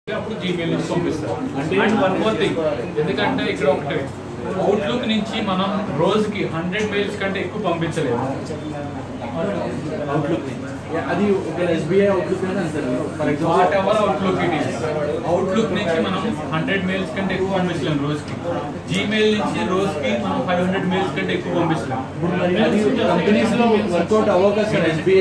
అప్పుడు జీమెయిల్ నుంచి పంపిస్తారు. అండ్ వన్ మోర్ థింగ్, ఎందుకంటే ఇక్కడ ఒకటి అవుట్లుక్ నుంచి మనం రోజుకి 100 మెయిల్స్ కంటే ఎక్కువ పంపించలేము. అవుట్లుక్ అది ఒక ఎస్బీఐ అవుట్లుక్ అని అంటారు. For example whatever Outlook it is, Outlook నుంచి మనం 100 మెయిల్స్ కంటే ఎక్కువ పంపించలేము రోజుకి. జీమెయిల్ నుంచి రోజుకి మనం 500 మెయిల్స్ కంటే ఎక్కువ పంపించలేము. అది కంపెనీస్ లో వర్కౌట్ అవ్వక సార్ ఎస్బీఐ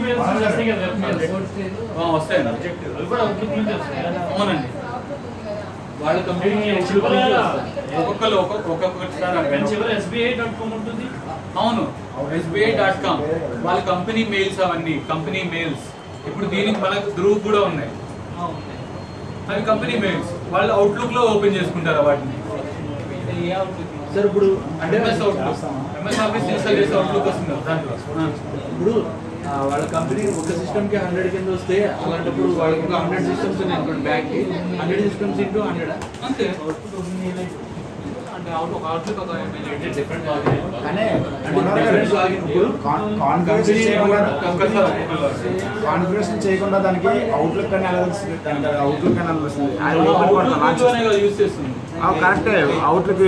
వస్తాయండి. అవునండి, వాళ్ళ కంపెనీ ఒక్కొక్కరు ఒక్కొక్కటి SBI.com ఉంటుంది. అవును, SBI.com వాళ్ళ కంపెనీ మెయిల్స్, అవన్నీ కంపెనీ మెయిల్స్. ఇప్పుడు దీనికి మనకు ధ్రువ్ కూడా ఉన్నాయి, అవి కంపెనీ మెయిల్స్. వాళ్ళు అవుట్లుక్ లో ఓపెన్ చేసుకుంటారు వాటిని. సార్ ఇప్పుడు అంటే ఎంఎస్ ఆఫీస్ ఇన్స్టాల్ చేసి అవుట్లుక్ వస్తుంది దాంట్లో. ఇప్పుడు వాళ్ళ కంపెనీ ఒక సిస్టమ్ కి 100 కింద వస్తే, అలాంటప్పుడు వాళ్ళకి ఒక 100 సిస్టమ్స్ ఉన్నాయి అనుకోండి, బ్యాక్ కి 100 సిస్టమ్స్ ఇంటూ 100 అంతే. కాన్ఫిగరేషన్ చేయకుండా దానికి అవుట్లుక్ అని అవుట్లుక్ అని అనిపిస్తుంది. యూస్ చేస్తుంది కరెక్టే, అవుట్లుక్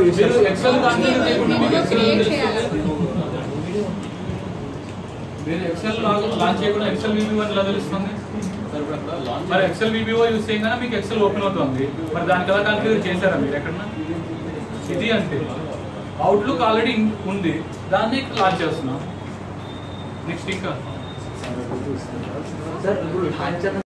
మీరు ఎక్సెల్ లాంచ్ చేయకుండా ఎక్సెల్ విబిఓ అని ఎలా తెలుస్తుంది? మరి ఎక్సెల్ విబిఓ యూస్ చేయగానే మీకు ఎక్సెల్ ఓపెన్ అవుతుంది. మరి దానికి ఎలా కాన్ఫిగర్ చేశారా మీరు ఎక్కడన్నా? ఇది అంతే, అవుట్లుక్ ఆల్రెడీ ఉంది, దాన్ని లాంచ్ చేస్తున్నాం. నెక్స్ట్ ఇంకా సార్ ఇప్పుడు